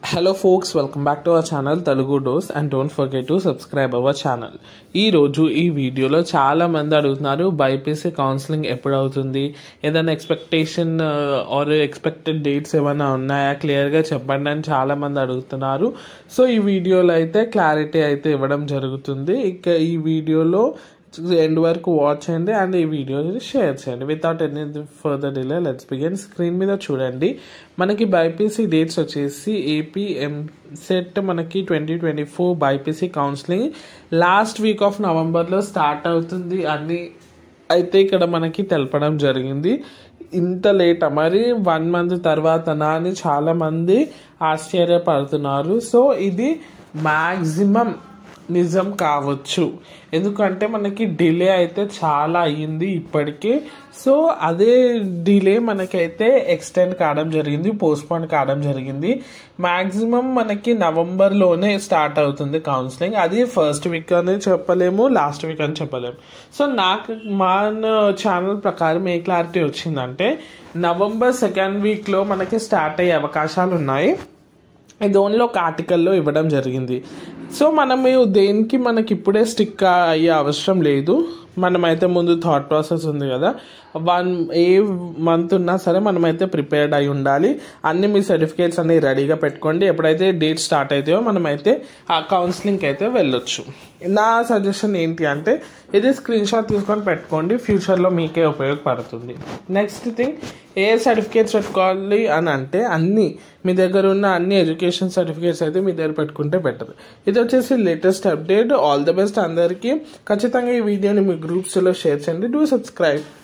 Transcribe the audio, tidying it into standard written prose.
Hello folks, welcome back to our channel Telugu Dose and don't forget to subscribe our channel. ఈ రోజు ఈ వీడియోలో చాలా మంది అడుగుతున్నారు బైపీసీ కౌన్సిలింగ్ ఎప్పుడు అవుతుంది, ఏదైనా ఎక్స్పెక్టేషన్ ఆర్ ఎక్స్పెక్టెడ్ డేట్స్ ఏమైనా ఉన్నాయా క్లియర్గా చెప్పండి అని చాలా మంది అడుగుతున్నారు. సో ఈ వీడియోలో అయితే క్లారిటీ అయితే ఇవ్వడం జరుగుతుంది. ఇక ఈ వీడియోలో ఎండ్ వరకు వాచ్ చేయండి అండ్ ఈ వీడియో షేర్ చేయండి. Without any further delay let's begin. Screen మీద చూడండి, మనకి బైపీసీ డేట్స్ వచ్చేసి EAMCET మనకి 2024 BiPC counselling last week of నవంబర్లో స్టార్ట్ అవుతుంది అని అయితే ఇక్కడ మనకి తెలపడం జరిగింది. ఇంత లేట్ మరి 1 month తర్వాతనా అని చాలామంది ఆశ్చర్యపడుతున్నారు. సో ఇది మ్యాక్సిమం నిజం కావచ్చు, ఎందుకంటే మనకి డిలే అయితే చాలా అయ్యింది ఇప్పటికే. సో అదే డిలే మనకైతే ఎక్స్టెండ్ కావడం జరిగింది, పోస్ట్పోన్ కావడం జరిగింది. మ్యాక్సిమం మనకి నవంబర్లోనే స్టార్ట్ అవుతుంది కౌన్సిలింగ్. అది ఫస్ట్ వీక్ అని చెప్పలేము, లాస్ట్ వీక్ అని చెప్పలేము. సో నాకు మన ఛానల్ ప్రకారం ఏ క్లారిటీ వచ్చిందంటే నవంబర్ 2nd వీక్లో మనకి స్టార్ట్ అయ్యే అవకాశాలు ఉన్నాయి. ఇది ఓన్లీ ఒక ఆర్టికల్లో ఇవ్వడం జరిగింది. సో మనము దేనికి మనకి ఇప్పుడే స్టిక్ అయ్యే అవసరం లేదు. మనమైతే ముందు థాట్ ప్రాసెస్ ఉంది కదా, ఏ మంత్ ఉన్నా సరే మనమైతే ప్రిపేర్డ్ అయి ఉండాలి. అన్ని మీ సర్టిఫికేట్స్ అన్ని రెడీగా పెట్టుకోండి. ఎప్పుడైతే డేట్ స్టార్ట్ అవుతాయో మనమైతే ఆ కౌన్సిలింగ్కి అయితే వెళ్ళొచ్చు. నా సజెషన్ ఏంటి అంటే ఇది స్క్రీన్ షాట్ తీసుకొని పెట్టుకోండి, ఫ్యూచర్లో మీకే ఉపయోగపడుతుంది. నెక్స్ట్ థింగ్, ఏ సర్టిఫికేట్స్ పెట్టుకోవాలి అని అంటే అన్నీ మీ దగ్గర ఉన్న అన్ని ఎడ్యుకేషన్ సర్టిఫికేట్స్ అయితే మీ దగ్గర పెట్టుకుంటే బెటర్. ఇది వచ్చేసి latest update. All the best అందరికీ. ఖచ్చితంగా ఈ వీడియోని మీ గ్రూప్స్లో షేర్ చేయండి. Do subscribe.